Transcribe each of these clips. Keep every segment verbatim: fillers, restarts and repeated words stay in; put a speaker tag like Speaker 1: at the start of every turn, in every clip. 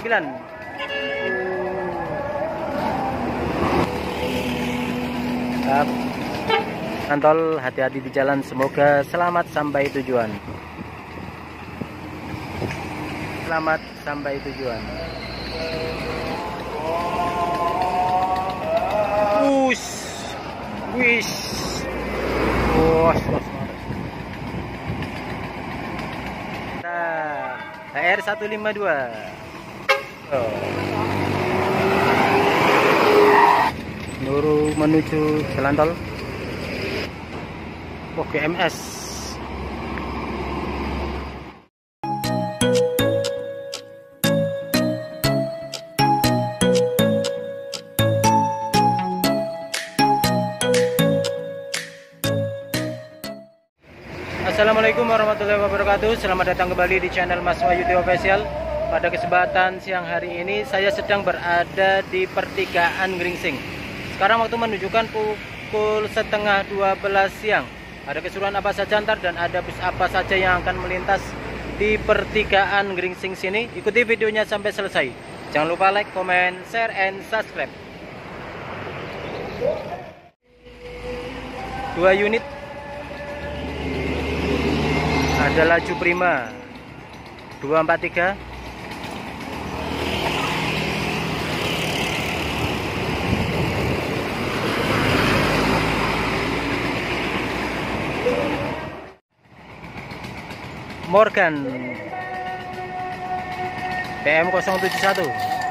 Speaker 1: sembilan. Up. Kantol, hati-hati di jalan, semoga selamat sampai tujuan. Selamat sampai tujuan. Us, wish, was, was, nah, H R seratus lima puluh dua. Oh. Nuru menuju jalan tol. Oh, G M S. Assalamualaikum warahmatullahi wabarakatuh. Selamat datang kembali di channel Mas Wahyu Tio Official. Pada kesempatan siang hari ini saya sedang berada di pertigaan Gringsing. Sekarang waktu menunjukkan pukul setengah dua belas siang. Ada keseruan apa saja ntar dan ada bus apa saja yang akan melintas di pertigaan Gringsing sini. Ikuti videonya sampai selesai. Jangan lupa like, comment, share, and subscribe. Dua unit. Ada laju prima dua empat tiga. Morgan P M nol tujuh satu.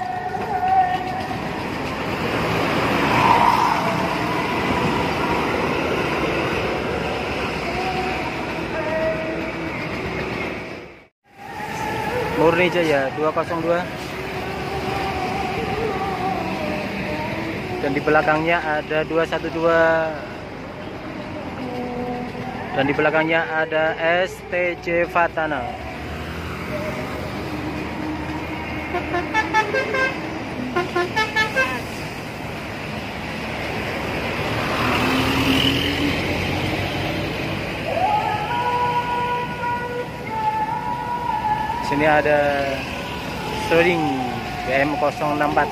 Speaker 1: Murni Jaya dua nol dua. Dan di belakangnya ada dua satu dua. Dan di belakangnya ada S T J Fatana. Sini ada Sterling B M nol enam empat.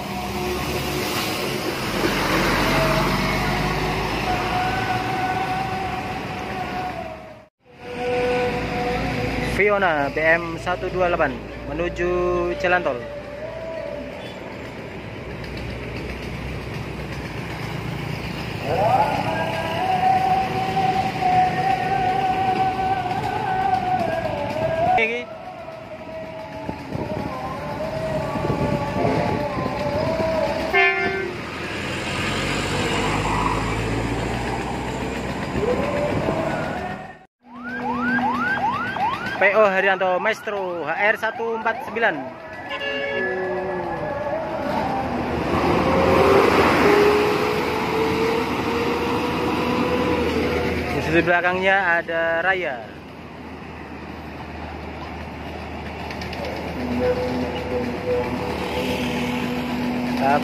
Speaker 1: Fiona B M seratus dua puluh delapan menuju jalan tol. P O Haryanto Maestro H R seratus empat puluh sembilan. Di sisi belakangnya ada Raya. Up.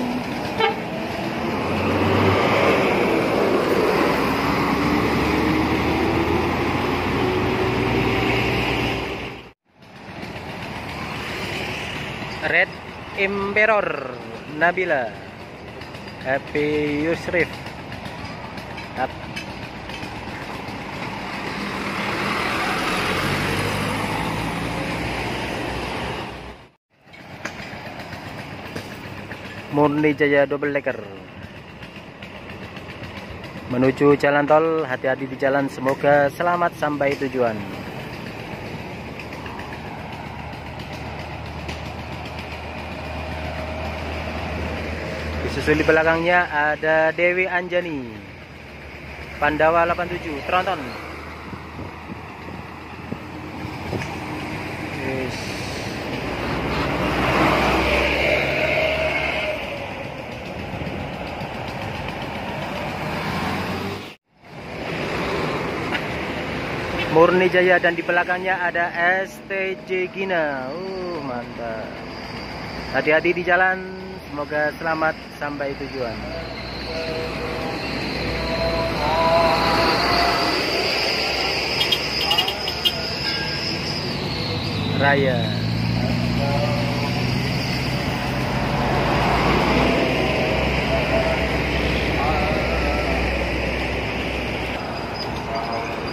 Speaker 1: Red Emperor Nabila Happy Yusrif. Up. Murni Jaya double decker menuju jalan tol. Hati-hati di jalan, semoga selamat sampai tujuan. Susul di belakangnya ada Dewi Anjani Pandawa delapan tujuh Tronton. Yes. Murni Jaya dan di belakangnya ada S T J Gina. Uh, mantap. Hati-hati di jalan. Semoga selamat sampai tujuan. Raya.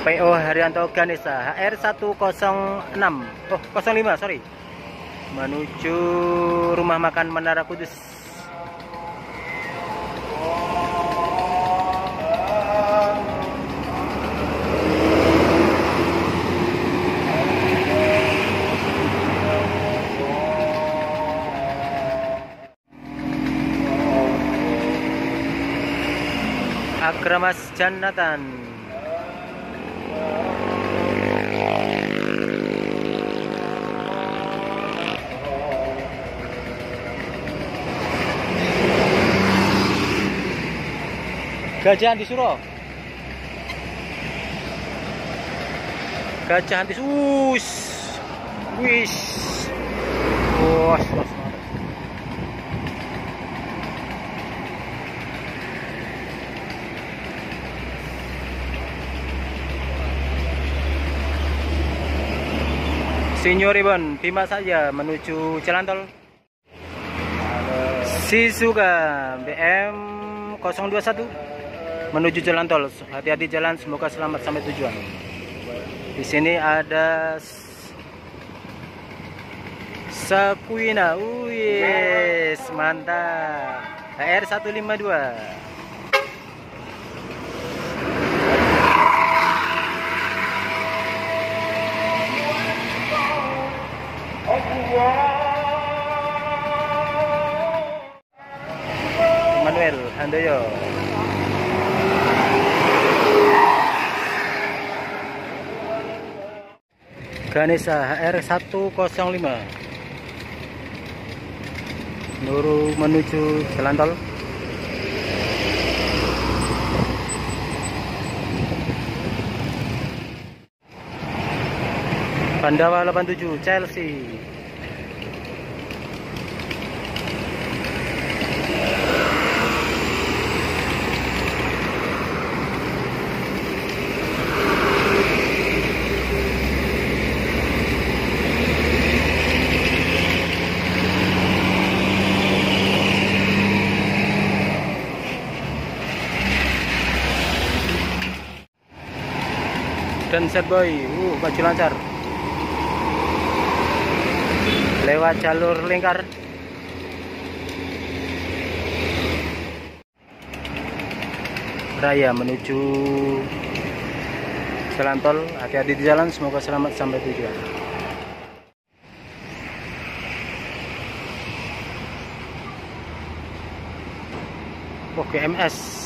Speaker 1: P O Haryanto Ganesha H R seratus enam oh nol lima sorry, menuju rumah makan Menara Kudus. Agramas Jannatan. Gajah Anti Suro. Gajah Anti Us. Wis. Wos, wos. Senior Ribbon Bima saja menuju Jalan Tol. Shizuka B M nol dua satu menuju Jalan Tol. Hati-hati jalan, semoga selamat sampai tujuan. Di sini ada Sakuina, wis mantap. H R seratus lima puluh dua. Manuel Handoyo. Ganesha H R seratus lima. Nuru menuju Jalan Tol. Pandawa delapan puluh tujuh Chelsea. Dan set boy, uh, maju lancar lewat jalur lingkar. Raya menuju Jalan Tol. Hati-hati di jalan, semoga selamat sampai tujuan. Oke, M S